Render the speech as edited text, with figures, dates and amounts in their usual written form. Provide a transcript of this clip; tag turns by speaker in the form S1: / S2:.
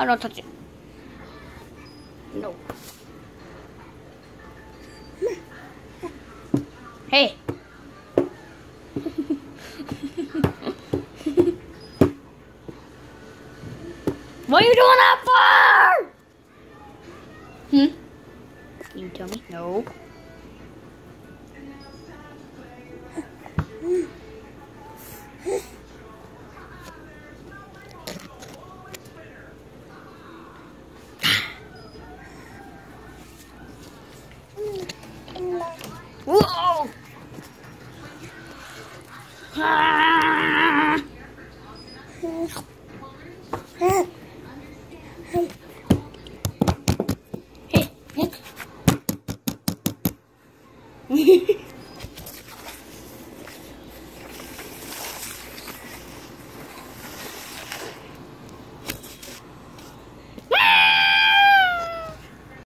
S1: Oh, don't touch it. No. Hey. What are you doing that for? Can you tell me? No.